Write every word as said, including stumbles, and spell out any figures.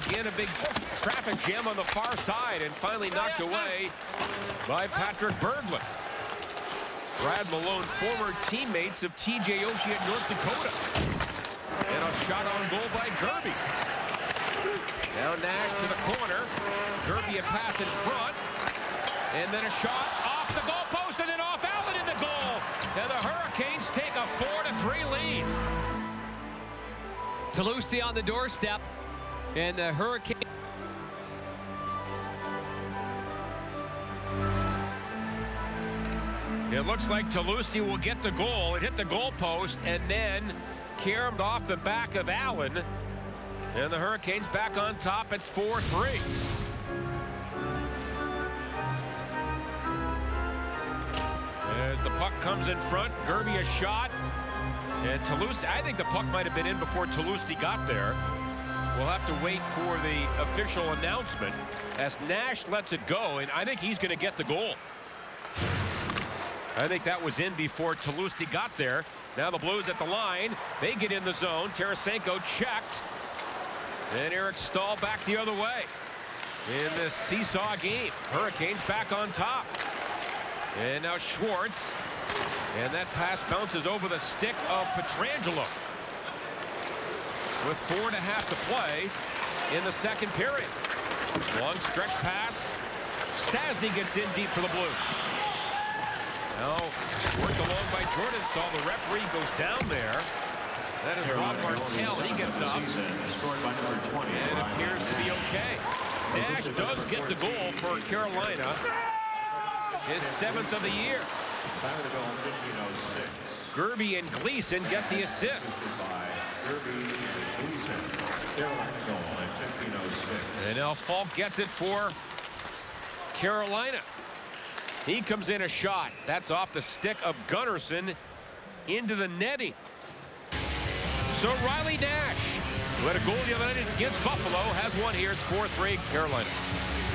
Again, a big traffic jam on the far side, and finally knocked away by Patrick Berglund. Brad Malone, former teammates of T J Oshie at North Dakota. And a shot on goal by Gerby. Now Nash to the corner. Gerby a pass in front. And then a shot off the goalpost and then off Allen in the goal. And the Hurricanes take a four to three lead. Tulosti on the doorstep. And the Hurricane. It looks like Tulosti will get the goal. It hit the goalpost and then caromed off the back of Allen. And the Hurricanes back on top. It's four three. As the puck comes in front, Gerby a shot. And Tulosti, I think the puck might have been in before Tulosti got there. We'll have to wait for the official announcement as Nash lets it go, and I think he's going to get the goal. I think that was in before Tulosti got there. Now the Blues at the line. They get in the zone. Tarasenko checked. And Eric Staal back the other way. In this seesaw game, Hurricanes back on top. And now Schwartz. And that pass bounces over the stick of Pietrangelo. With four and a half to play in the second period. Long stretch pass. Stastny gets in deep for the Blues. Now worked along by Jordan Staal. The referee goes down there. That is Rob Martel. He gets up. And it appears to be okay. Nash does get the goal for Carolina. His seventh of the year. Gerby and Gleason get the assists. And now Falk gets it for Carolina. He comes in a shot. That's off the stick of Gunnarsson into the netting. So Riley Nash, who had a goal the other night against Buffalo, has one here. It's four three Carolina.